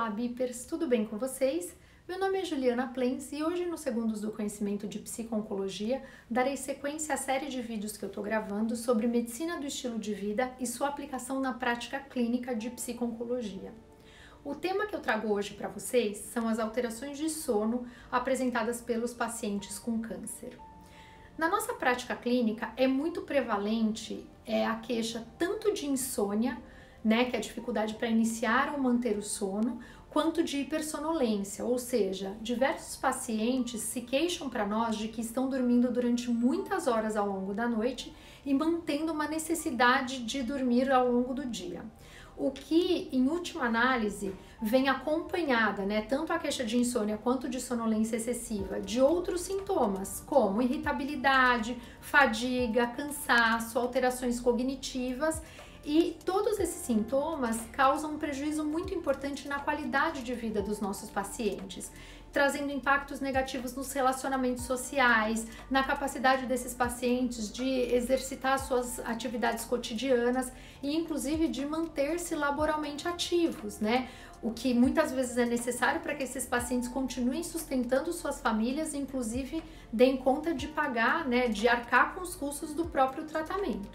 Olá, Bipers, tudo bem com vocês? Meu nome é Juliana Plens e hoje no Segundos do Conhecimento de Psico-Oncologia darei sequência à série de vídeos que eu estou gravando sobre medicina do estilo de vida e sua aplicação na prática clínica de psico-oncologia. O tema que eu trago hoje para vocês são as alterações de sono apresentadas pelos pacientes com câncer. Na nossa prática clínica é muito prevalente a queixa tanto de insônia, que é a dificuldade para iniciar ou manter o sono, quanto de hipersonolência, ou seja, diversos pacientes se queixam para nós de que estão dormindo durante muitas horas ao longo da noite e mantendo uma necessidade de dormir ao longo do dia. O que, em última análise, vem acompanhada, tanto a queixa de insônia quanto de sonolência excessiva, de outros sintomas, como irritabilidade, fadiga, cansaço, alterações cognitivas. E todos esses sintomas causam um prejuízo muito importante na qualidade de vida dos nossos pacientes, trazendo impactos negativos nos relacionamentos sociais, na capacidade desses pacientes de exercitar suas atividades cotidianas e inclusive de manter-se laboralmente ativos, O que muitas vezes é necessário para que esses pacientes continuem sustentando suas famílias, inclusive deem conta de pagar, de arcar com os custos do próprio tratamento.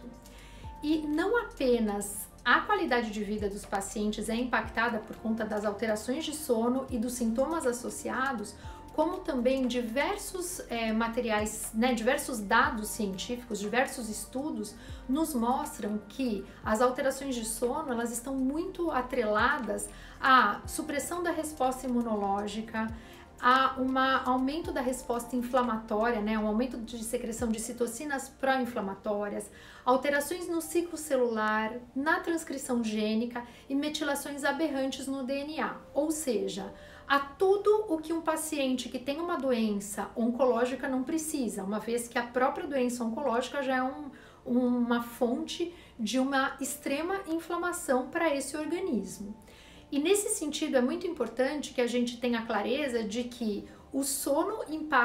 E não apenas a qualidade de vida dos pacientes é impactada por conta das alterações de sono e dos sintomas associados, como também diversos materiais, diversos dados científicos, diversos estudos nos mostram que as alterações de sono elas estão muito atreladas à supressão da resposta imunológica, há um aumento da resposta inflamatória, um aumento de secreção de citocinas pró-inflamatórias, alterações no ciclo celular, na transcrição gênica e metilações aberrantes no DNA, ou seja, há tudo o que um paciente que tem uma doença oncológica não precisa, uma vez que a própria doença oncológica já é uma fonte de uma extrema inflamação para esse organismo. E nesse sentido é muito importante que a gente tenha clareza de que o sono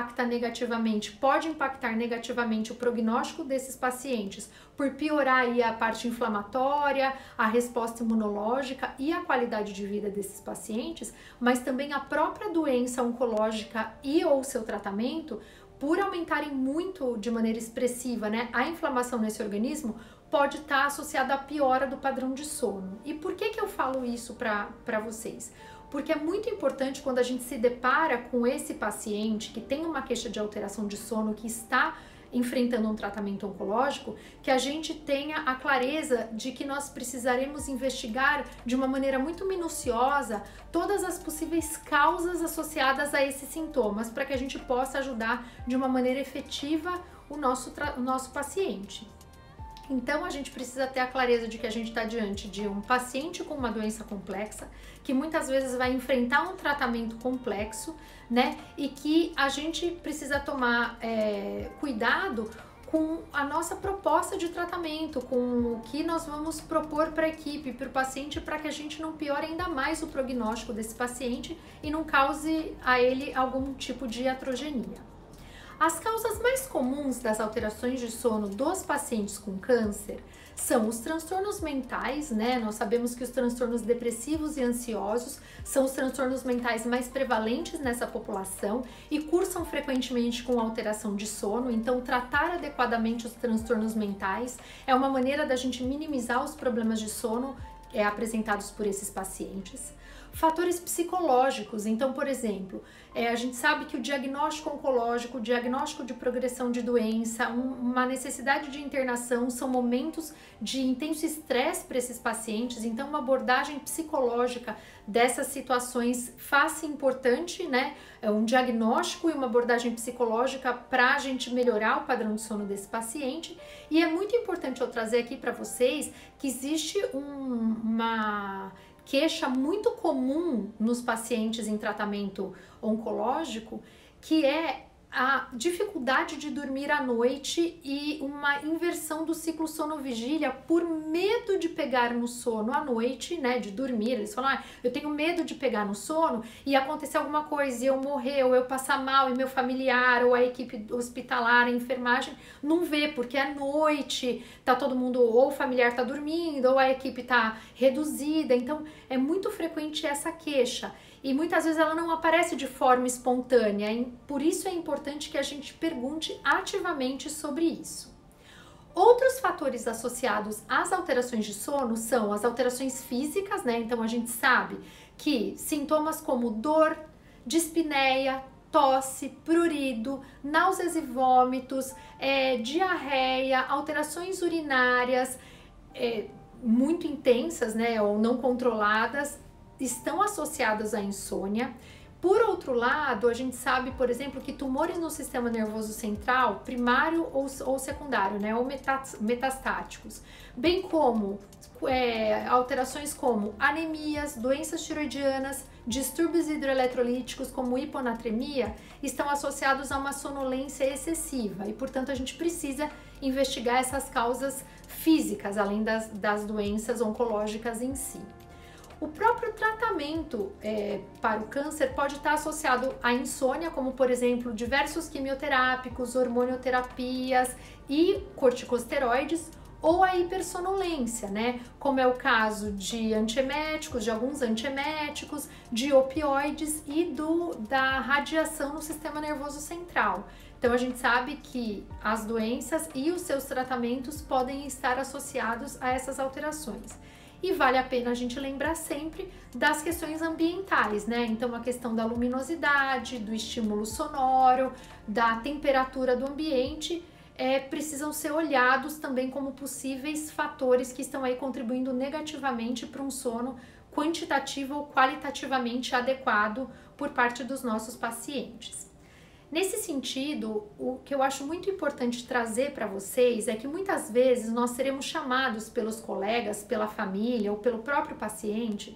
pode impactar negativamente o prognóstico desses pacientes por piorar aí a parte inflamatória, a resposta imunológica e a qualidade de vida desses pacientes, mas também a própria doença oncológica e ou seu tratamento, por aumentarem muito de maneira expressiva, a inflamação nesse organismo, pode estar associada à piora do padrão de sono. E por que eu falo isso para vocês? Porque é muito importante quando a gente se depara com esse paciente que tem uma queixa de alteração de sono, que está enfrentando um tratamento oncológico, que a gente tenha a clareza de que nós precisaremos investigar de uma maneira muito minuciosa todas as possíveis causas associadas a esses sintomas, para que a gente possa ajudar de uma maneira efetiva o nosso paciente. Então, a gente precisa ter a clareza de que a gente está diante de um paciente com uma doença complexa, que muitas vezes vai enfrentar um tratamento complexo, e que a gente precisa tomar cuidado com a nossa proposta de tratamento, com o que nós vamos propor para a equipe, para o paciente, para que a gente não piore ainda mais o prognóstico desse paciente e não cause a ele algum tipo de iatrogenia. As causas mais comuns das alterações de sono dos pacientes com câncer são os transtornos mentais, Nós sabemos que os transtornos depressivos e ansiosos são os transtornos mentais mais prevalentes nessa população e cursam frequentemente com alteração de sono, então tratar adequadamente os transtornos mentais é uma maneira da gente minimizar os problemas de sono apresentados por esses pacientes. Fatores psicológicos, então, por exemplo, a gente sabe que o diagnóstico oncológico, o diagnóstico de progressão de doença, uma necessidade de internação são momentos de intenso estresse para esses pacientes, então uma abordagem psicológica dessas situações faz-se importante, um diagnóstico e uma abordagem psicológica para a gente melhorar o padrão de sono desse paciente. E é muito importante eu trazer aqui para vocês que existe uma queixa muito comum nos pacientes em tratamento oncológico, que é a dificuldade de dormir à noite e uma inversão do ciclo sono-vigília por medo de pegar no sono à noite, né, de dormir. Eles falam, eu tenho medo de pegar no sono e acontecer alguma coisa e eu morrer, ou eu passar mal e meu familiar, ou a equipe hospitalar, a enfermagem, não vê, porque à noite tá todo mundo, ou o familiar tá dormindo, ou a equipe tá reduzida. Então é muito frequente essa queixa. E muitas vezes ela não aparece de forma espontânea, por isso é importante que a gente pergunte ativamente sobre isso. Outros fatores associados às alterações de sono são as alterações físicas, né? Então a gente sabe que sintomas como dor, dispneia, tosse, prurido, náuseas e vômitos, diarreia, alterações urinárias muito intensas, né, ou não controladas, estão associadas à insônia. Por outro lado, a gente sabe, por exemplo, que tumores no sistema nervoso central, primário ou secundário, né, ou metastáticos, bem como alterações como anemias, doenças tiroidianas, distúrbios hidroeletrolíticos como hiponatremia, estão associados a uma sonolência excessiva e, portanto, a gente precisa investigar essas causas físicas, além das doenças oncológicas em si. O próprio tratamento para o câncer pode estar associado à insônia, como por exemplo diversos quimioterápicos, hormonioterapias e corticosteroides, ou a hipersonolência, né? Como é o caso de antieméticos, de alguns antieméticos, de opioides e da radiação no sistema nervoso central. Então a gente sabe que as doenças e os seus tratamentos podem estar associados a essas alterações. E vale a pena a gente lembrar sempre das questões ambientais, né? Então a questão da luminosidade, do estímulo sonoro, da temperatura do ambiente, precisam ser olhados também como possíveis fatores que estão aí contribuindo negativamente para um sono quantitativo ou qualitativamente adequado por parte dos nossos pacientes. Nesse sentido, o que eu acho muito importante trazer para vocês é que muitas vezes nós seremos chamados pelos colegas, pela família ou pelo próprio paciente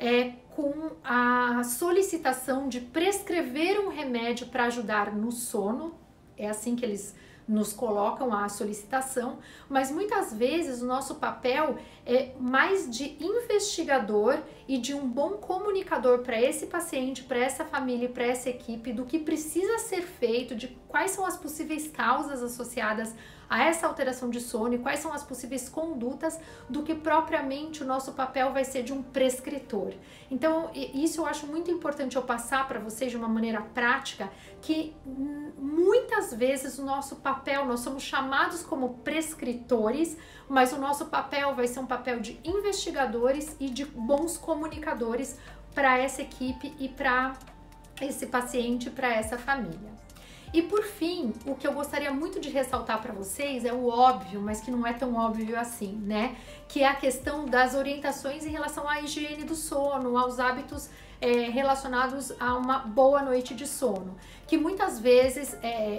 com a solicitação de prescrever um remédio para ajudar no sono. É assim que eles nos colocam a solicitação, mas muitas vezes o nosso papel é mais de investigador e de um bom comunicador para esse paciente, para essa família e para essa equipe do que precisa ser feito, de quais são as possíveis causas associadas a essa alteração de sono e quais são as possíveis condutas, do que propriamente o nosso papel vai ser de um prescritor. Então, isso eu acho muito importante eu passar para vocês de uma maneira prática, que muitas vezes o nosso papel, nós somos chamados como prescritores, mas o nosso papel vai ser um papel de investigadores e de bons comunicadores para essa equipe e para esse paciente, para essa família. E por fim, o que eu gostaria muito de ressaltar para vocês é o óbvio, mas que não é tão óbvio assim, né? Que é a questão das orientações em relação à higiene do sono, aos hábitos relacionados a uma boa noite de sono, que muitas vezes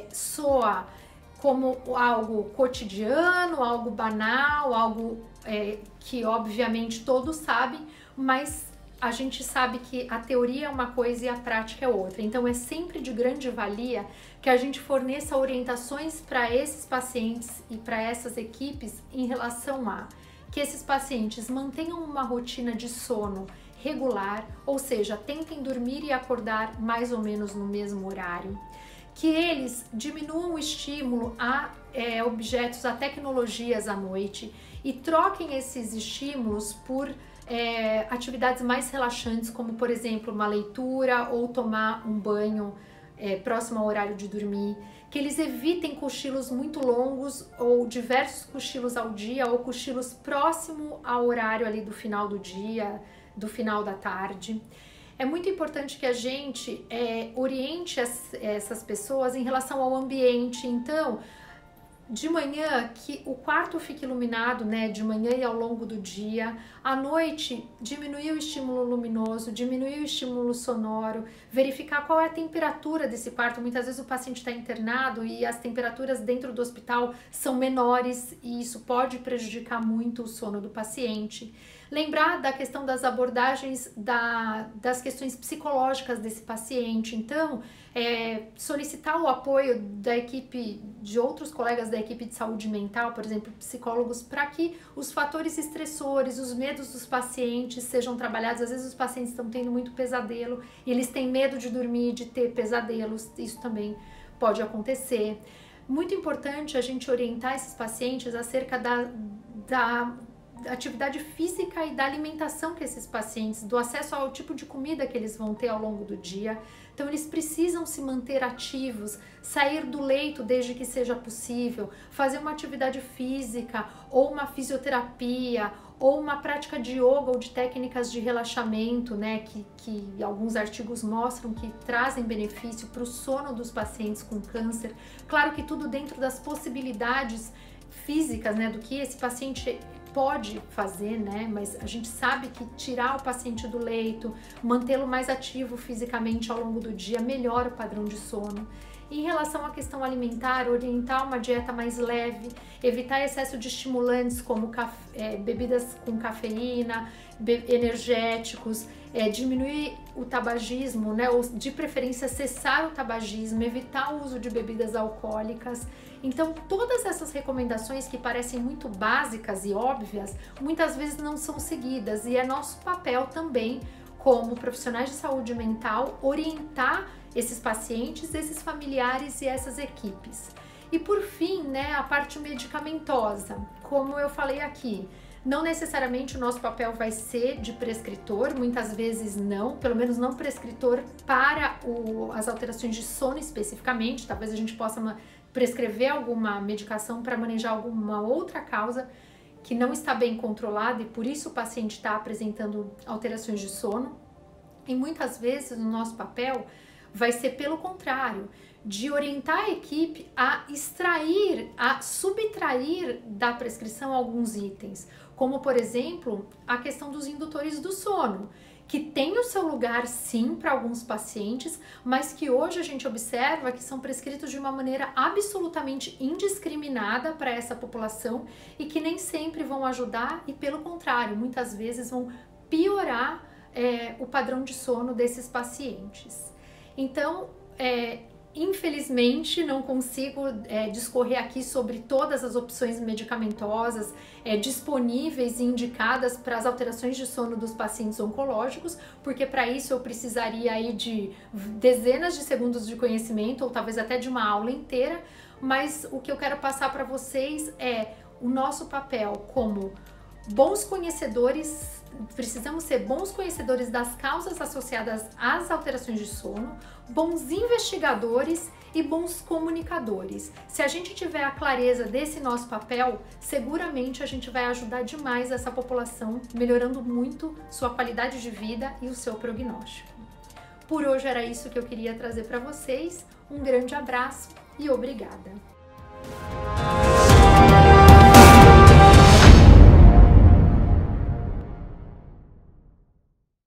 soa como algo cotidiano, algo banal, algo que obviamente todos sabem, mas a gente sabe que a teoria é uma coisa e a prática é outra. Então é sempre de grande valia que a gente forneça orientações para esses pacientes e para essas equipes em relação a que esses pacientes mantenham uma rotina de sono regular, ou seja, tentem dormir e acordar mais ou menos no mesmo horário, que eles diminuam o estímulo a objetos, a tecnologias à noite e troquem esses estímulos por atividades mais relaxantes, como por exemplo uma leitura ou tomar um banho próximo ao horário de dormir, que eles evitem cochilos muito longos ou diversos cochilos ao dia ou cochilos próximo ao horário ali do final do dia, do final da tarde. É muito importante que a gente oriente essas pessoas em relação ao ambiente. Então, de manhã, que o quarto fique iluminado, né, de manhã e ao longo do dia. À noite, diminuir o estímulo luminoso, diminuir o estímulo sonoro, verificar qual é a temperatura desse quarto. Muitas vezes o paciente está internado e as temperaturas dentro do hospital são menores e isso pode prejudicar muito o sono do paciente. Lembrar da questão das abordagens das questões psicológicas desse paciente. Então, solicitar o apoio da equipe, de outros colegas da equipe de saúde mental, por exemplo, psicólogos, para que os fatores estressores, os medos dos pacientes sejam trabalhados. Às vezes os pacientes estão tendo muito pesadelo e eles têm medo de dormir, de ter pesadelos, isso também pode acontecer. Muito importante a gente orientar esses pacientes acerca da atividade física e da alimentação que esses pacientes, do acesso ao tipo de comida que eles vão ter ao longo do dia. Então eles precisam se manter ativos, sair do leito desde que seja possível, fazer uma atividade física ou uma fisioterapia ou uma prática de yoga ou de técnicas de relaxamento, né, que alguns artigos mostram que trazem benefício para o sono dos pacientes com câncer. Claro que tudo dentro das possibilidades físicas, né, do que esse paciente pode fazer, né? Mas a gente sabe que tirar o paciente do leito, mantê-lo mais ativo fisicamente ao longo do dia, melhora o padrão de sono. Em relação à questão alimentar, orientar uma dieta mais leve, evitar excesso de estimulantes como bebidas com cafeína, energéticos, diminuir o tabagismo, né? Ou de preferência cessar o tabagismo, evitar o uso de bebidas alcoólicas. Então, todas essas recomendações que parecem muito básicas e óbvias, muitas vezes não são seguidas, e é nosso papel também, como profissionais de saúde mental, orientar esses pacientes, esses familiares e essas equipes. E por fim, né, a parte medicamentosa. Como eu falei aqui, não necessariamente o nosso papel vai ser de prescritor, muitas vezes não, pelo menos não prescritor para as alterações de sono especificamente. Talvez a gente possa prescrever alguma medicação para manejar alguma outra causa que não está bem controlada e por isso o paciente está apresentando alterações de sono. E muitas vezes o nosso papel vai ser pelo contrário, de orientar a equipe a extrair, a subtrair da prescrição alguns itens, como por exemplo a questão dos indutores do sono, que tem o seu lugar sim para alguns pacientes, mas que hoje a gente observa que são prescritos de uma maneira absolutamente indiscriminada para essa população e que nem sempre vão ajudar e pelo contrário, muitas vezes vão piorar o padrão de sono desses pacientes. Então, infelizmente, não consigo discorrer aqui sobre todas as opções medicamentosas disponíveis e indicadas para as alterações de sono dos pacientes oncológicos, porque para isso eu precisaria aí de dezenas de segundos de conhecimento ou talvez até de uma aula inteira, mas o que eu quero passar para vocês é o nosso papel como bons conhecedores. Precisamos ser bons conhecedores das causas associadas às alterações de sono, bons investigadores e bons comunicadores. Se a gente tiver a clareza desse nosso papel, seguramente a gente vai ajudar demais essa população, melhorando muito sua qualidade de vida e o seu prognóstico. Por hoje era isso que eu queria trazer para vocês. Um grande abraço e obrigada!